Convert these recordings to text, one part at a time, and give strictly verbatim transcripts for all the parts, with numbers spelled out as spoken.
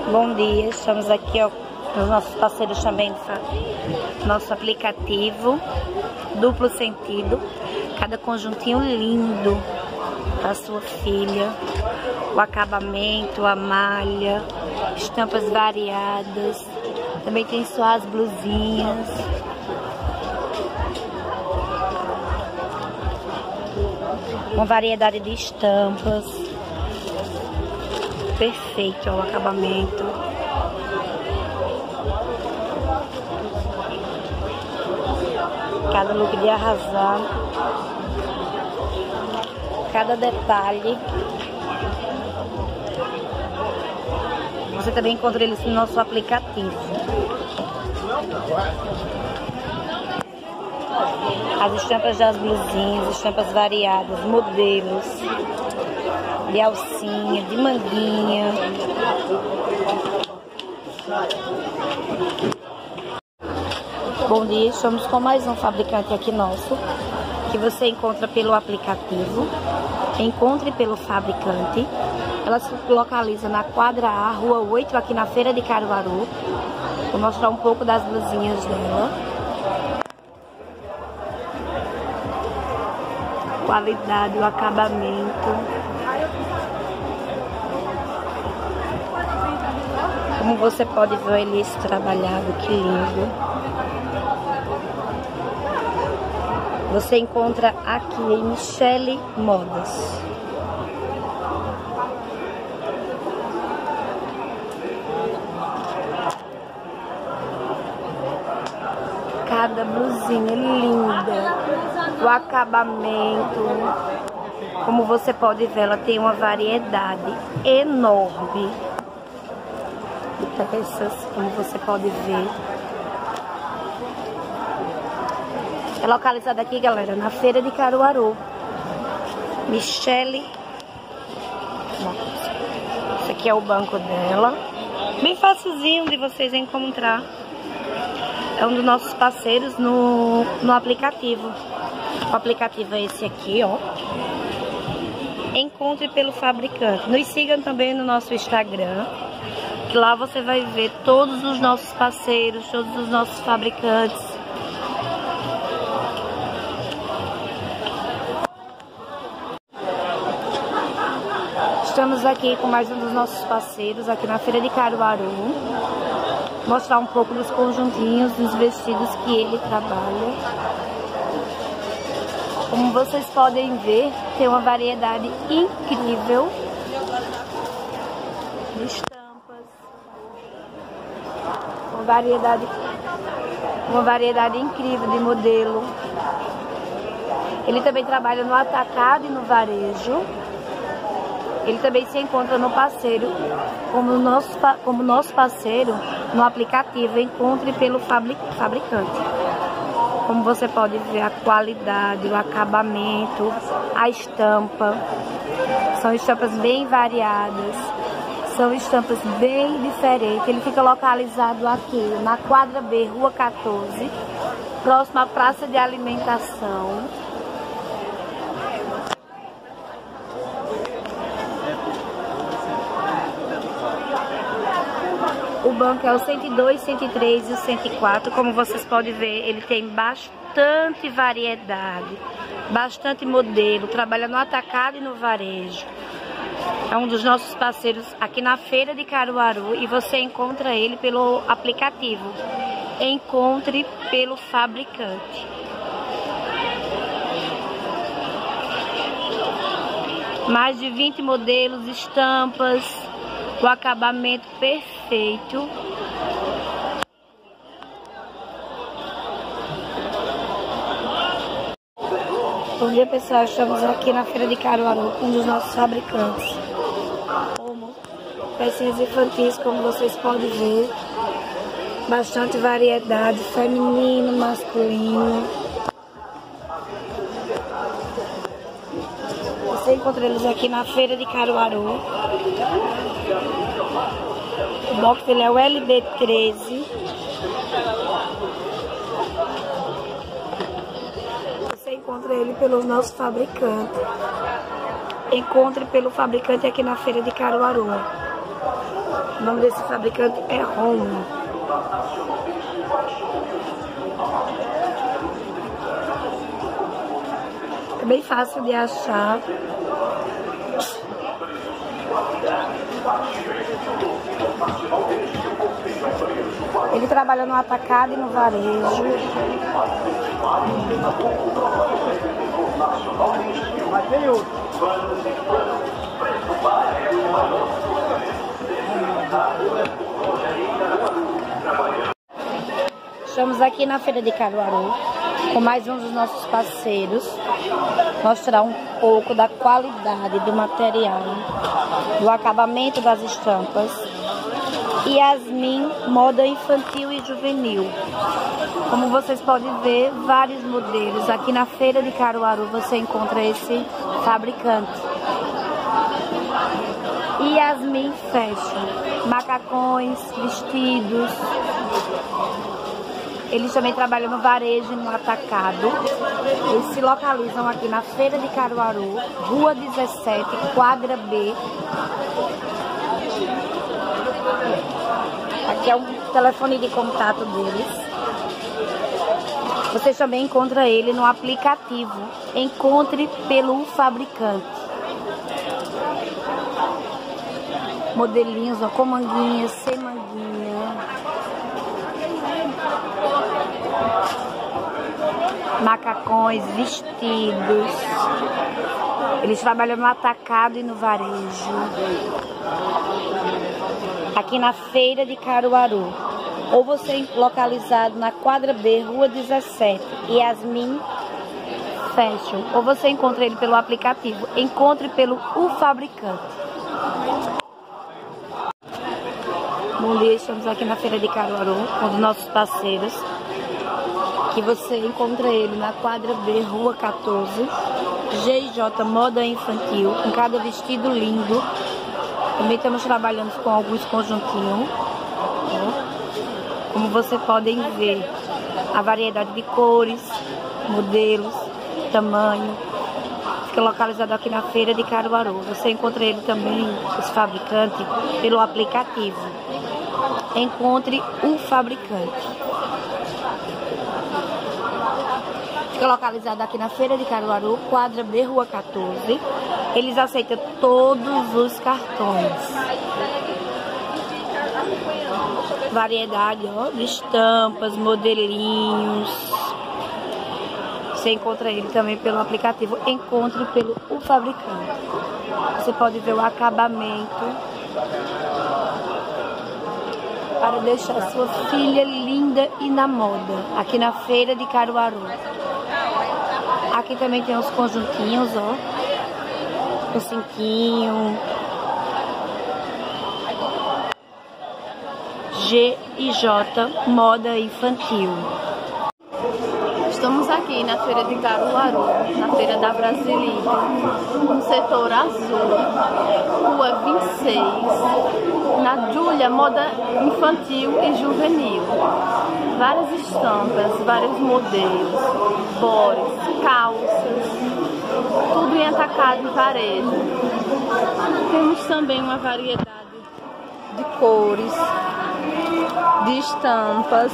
Bom dia, estamos aqui ó, com os nossos parceiros também do nosso aplicativo Duplo Sentido. Cada conjuntinho lindo para sua filha, o acabamento, a malha, estampas variadas. Também tem suas blusinhas. Uma variedade de estampas. Perfeito ó, o acabamento. Cada look de arrasar. Cada detalhe. Você também encontra eles no nosso aplicativo. As estampas das blusinhas, estampas variadas, modelos de alcinha, de manguinha. Bom dia, estamos com mais um fabricante aqui nosso, que você encontra pelo aplicativo, encontre pelo fabricante. Ela se localiza na quadra A, rua oito, aqui na Feira de Caruaru. Vou mostrar um pouco das blusinhas dela. Qualidade, o acabamento. Como você pode ver ele esse trabalhado, que lindo. Você encontra aqui em Michele Modas. Cada blusinha linda, o acabamento, como você pode ver, ela tem uma variedade enorme de peças, como você pode ver. É localizada aqui, galera, na Feira de Caruaru. Michele. Esse aqui é o banco dela. Bem facilzinho de vocês encontrar. É um dos nossos parceiros no, no aplicativo. O aplicativo é esse aqui, ó. Encontre pelo fabricante. Nos sigam também no nosso Instagram. Que lá você vai ver todos os nossos parceiros, todos os nossos fabricantes. Estamos aqui com mais um dos nossos parceiros, aqui na Feira de Caruaru. Mostrar um pouco dos conjuntinhos, dos vestidos que ele trabalha. Como vocês podem ver, tem uma variedade incrível de estampas. Uma variedade, uma variedade incrível de modelo. Ele também trabalha no atacado e no varejo. Ele também se encontra no parceiro, como nosso, como nosso parceiro no aplicativo, encontre pelo fabricante. Como você pode ver, a qualidade, o acabamento, a estampa. São estampas bem variadas, são estampas bem diferentes. Ele fica localizado aqui na quadra B, rua quatorze, próximo à praça de alimentação. O banco é o cento e dois, cento e três e o cento e quatro. Como vocês podem ver, ele tem bastante variedade, bastante modelo, trabalha no atacado e no varejo. É um dos nossos parceiros aqui na Feira de Caruaru e você encontra ele pelo aplicativo. Encontre pelo fabricante. Mais de vinte modelos, estampas, o acabamento perfeito. Bom dia, pessoal, estamos aqui na Feira de Caruaru com um dos nossos fabricantes. Como pecinhas infantis, como vocês podem ver. Bastante variedade, feminino, masculino. Você encontra eles aqui na Feira de Caruaru. O box ele é o L B treze. Você encontra ele pelo nosso fabricante. Encontre pelo fabricante aqui na Feira de Caruaru. O nome desse fabricante é Home. É bem fácil de achar. Ele trabalha no atacado e no varejo. Estamos aqui na Feira de Caruaru com mais um dos nossos parceiros, mostrar um pouco da qualidade do material, do acabamento das estampas. Yasmin, moda infantil e juvenil. Como vocês podem ver, vários modelos. Aqui na Feira de Caruaru você encontra esse fabricante. Yasmin Fashion, macacões, vestidos. Eles também trabalham no varejo e no atacado. Eles se localizam aqui na Feira de Caruaru, Rua dezessete, quadra B. Aqui é o telefone de contato deles. Vocês também encontram ele no aplicativo. Encontre pelo fabricante. Modelinhos, ó, com manguinha, sem manguinha. Macacões, vestidos. Eles trabalham no atacado e no varejo. Aqui na Feira de Caruaru. Ou você é localizado na quadra B, Rua dezessete, Yasmin Fashion. Ou você encontra ele pelo aplicativo. Encontre pelo O Fabricante. Bom dia, estamos aqui na Feira de Caruaru, um dos nossos parceiros. Que você encontra ele na quadra B, Rua quatorze, G I J Moda Infantil, com cada vestido lindo. Também estamos trabalhando com alguns conjuntinhos. Como vocês podem ver, a variedade de cores, modelos, tamanho. Fica localizado aqui na Feira de Caruaru. Você encontra ele também, esse fabricante, pelo aplicativo. Encontre o fabricante. Fica localizado aqui na Feira de Caruaru, quadra B, Rua quatorze. Eles aceitam todos os cartões. Variedade, ó, de estampas, modelinhos. Você encontra ele também pelo aplicativo. Encontre pelo O Fabricante. Você pode ver o acabamento para deixar sua filha linda e na moda. Aqui na Feira de Caruaru. Aqui também tem os conjuntinhos, ó. O cinquinho. G I J Moda Infantil. Estamos aqui na Feira de Caruaru, na Feira da Brasilite, no setor azul, Rua vinte e seis, na Júlia Moda Infantil e Juvenil. Várias estampas, vários modelos, bores, calças, tudo em atacado e varejo. Temos também uma variedade de cores, de estampas.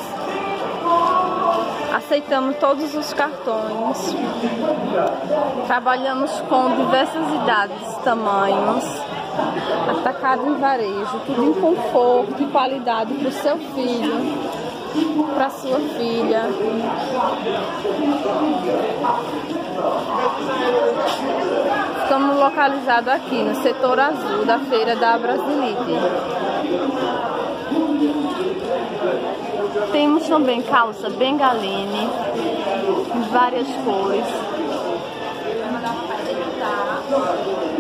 Aceitamos todos os cartões. Trabalhamos com diversas idades, tamanhos, atacado e varejo, tudo em conforto e qualidade para o seu filho, para sua filha. Estamos localizados aqui no setor azul da Feira da Brasilite. Temos também calça bengaline, em várias cores.